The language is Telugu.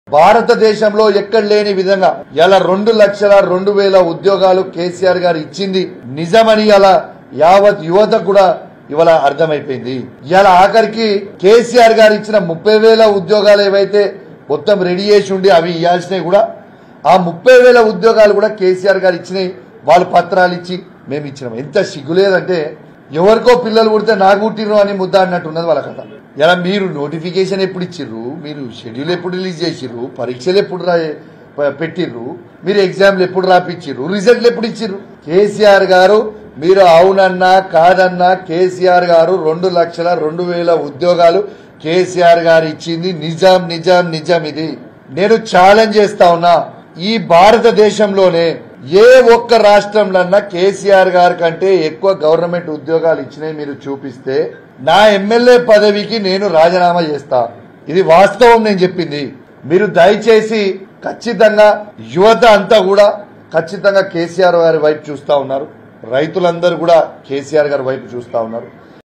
భారతదేశంలో ఎక్కడ లేని విధంగా ఇలా 2,02,000 ఉద్యోగాలు కేసీఆర్ గారు ఇచ్చింది నిజమని అలా యావత్ యువత కూడా ఇవాళ అర్థమైపోయింది. ఇలా ఆఖరికి కేసీఆర్ గారు ఇచ్చిన 30,000 ఉద్యోగాలు ఏవైతే మొత్తం రెడీ చేసి ఉండి అవి ఇవ్వాల్సినవి కూడా ఆ 30,000 ఉద్యోగాలు కూడా కేసీఆర్ గారు ఇచ్చినాయి. వాళ్ళు పత్రాలు ఇచ్చి మేము ఇచ్చినాం. ఎంత సిగ్గులేదంటే ఎవరికో పిల్లలు పుడితే నాకు పుట్టిరు అని ముద్ద అన్నట్టున్నది వాళ్ళ కథ. ఇలా మీరు నోటిఫికేషన్ ఎప్పుడు ఇచ్చిర్రు, మీరు షెడ్యూల్ ఎప్పుడు రిలీజ్ చేసిర్రు, పరీక్షలు ఎప్పుడు పెట్టిర్రు, మీరు ఎగ్జామ్లు ఎప్పుడు రాపిచ్చిర్రు, రిజల్ట్లు ఎప్పుడు ఇచ్చిర్రు? కేసీఆర్ గారు మీరు అవునన్నా కాదన్నా కేసీఆర్ గారు 2,02,000 ఉద్యోగాలు కేసీఆర్ గారు ఇచ్చింది నిజం నిజం నిజం. ఇది నేను ఛాలెంజ్ చేస్తా ఉన్నా, ఈ భారతదేశంలోనే ఏ ఒక్క రాష్ట్రంలో కేసీఆర్ గారి కంటే ఎక్కువ గవర్నమెంట్ ఉద్యోగాలు ఇచ్చినాయి మీరు చూపిస్తే నా ఎమ్మెల్యే పదవికి నేను రాజీనామా చేస్తా. ఇది వాస్తవం నేను చెప్పింది. మీరు దయచేసి ఖచ్చితంగా యువత అంతా కూడా ఖచ్చితంగా కేసీఆర్ గారి వైపు చూస్తా ఉన్నారు. రైతులందరూ కూడా కేసీఆర్ గారి వైపు చూస్తా ఉన్నారు.